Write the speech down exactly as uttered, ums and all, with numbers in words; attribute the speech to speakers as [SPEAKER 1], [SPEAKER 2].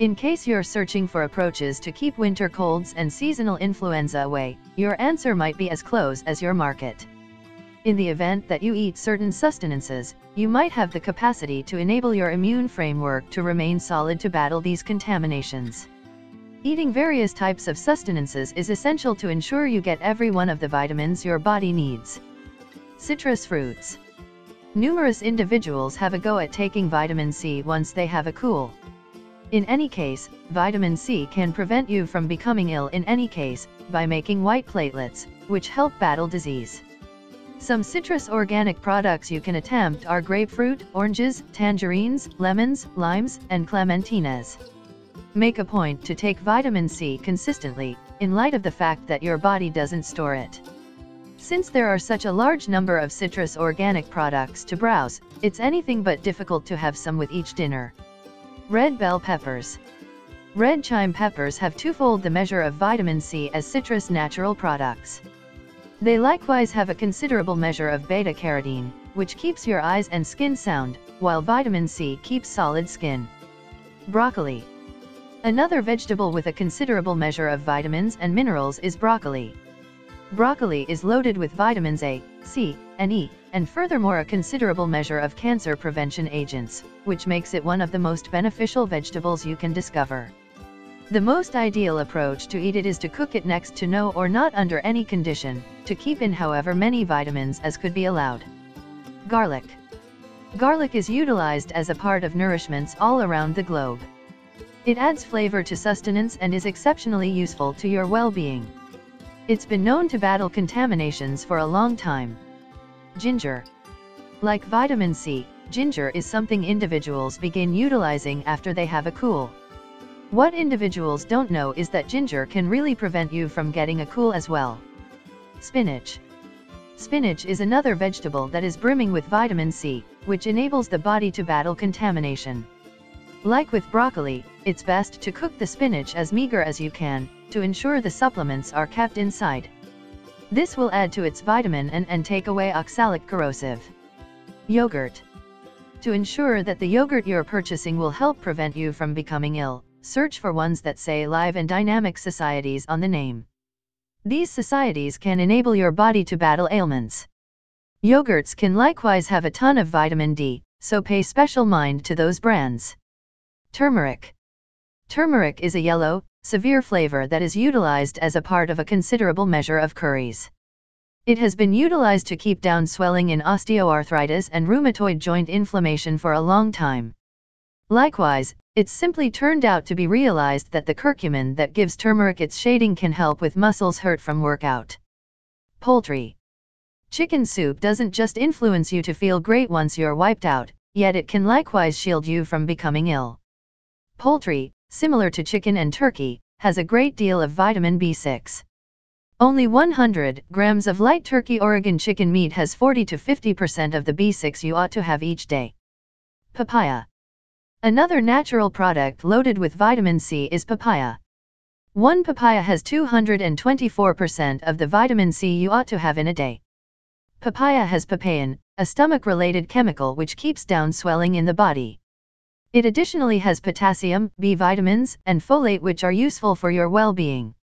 [SPEAKER 1] In case you're searching for approaches to keep winter colds and seasonal influenza away, your answer might be as close as your market. In the event that you eat certain sustenances, you might have the capacity to enable your immune framework to remain solid to battle these contaminations. Eating various types of sustenances is essential to ensure you get every one of the vitamins your body needs. Citrus fruits. Numerous individuals have a go at taking vitamin C once they have a cool. In any case, vitamin C can prevent you from becoming ill in any case, by making white platelets, which help battle disease. Some citrus organic products you can attempt are grapefruit, oranges, tangerines, lemons, limes, and clementines. Make a point to take vitamin C consistently, in light of the fact that your body doesn't store it. Since there are such a large number of citrus organic products to browse, it's anything but difficult to have some with each dinner. Red bell peppers. Red chime peppers have twofold the measure of vitamin C as citrus natural products. They likewise have a considerable measure of beta-carotene, which keeps your eyes and skin sound, while vitamin C keeps solid skin. Broccoli. Another vegetable with a considerable measure of vitamins and minerals is broccoli. Broccoli is loaded with vitamins A, C, and E, and furthermore a considerable measure of cancer prevention agents, which makes it one of the most beneficial vegetables you can discover. The most ideal approach to eat it is to cook it next to no or not under any condition, to keep in however many vitamins as could be allowed. Garlic. Garlic is utilized as a part of nourishments all around the globe. It adds flavor to sustenance and is exceptionally useful to your well-being. It's been known to battle contaminations for a long time. Ginger. Like vitamin C, ginger is something individuals begin utilizing after they have a cool. What individuals don't know is that ginger can really prevent you from getting a cool as well. Spinach. Spinach is another vegetable that is brimming with vitamin C, which enables the body to battle contamination. Like with broccoli, it's best to cook the spinach as meager as you can, to ensure the supplements are kept inside. This will add to its vitamin and, and take away oxalic corrosive. Yogurt. To ensure that the yogurt you're purchasing will help prevent you from becoming ill, search for ones that say Live and Dynamic Societies on the name. These societies can enable your body to battle ailments. Yogurts can likewise have a ton of vitamin D, so pay special mind to those brands. Turmeric. Turmeric is a yellow, severe flavor that is utilized as a part of a considerable measure of curries. It has been utilized to keep down swelling in osteoarthritis and rheumatoid joint inflammation for a long time. Likewise, it's simply turned out to be realized that the curcumin that gives turmeric its shading can help with muscles hurt from workout. Poultry. Chicken soup doesn't just influence you to feel great once you're wiped out, yet it can likewise shield you from becoming ill. Poultry, similar to chicken and turkey, has a great deal of vitamin B six. Only one hundred grams of light turkey Oregon chicken meat has forty to fifty percent of the B six you ought to have each day. Papaya. Another natural product loaded with vitamin C is papaya. One papaya has two hundred twenty-four percent of the vitamin C you ought to have in a day. Papaya has papain, a stomach-related chemical which keeps down swelling in the body. It additionally has potassium, B vitamins, and folate which are useful for your well-being.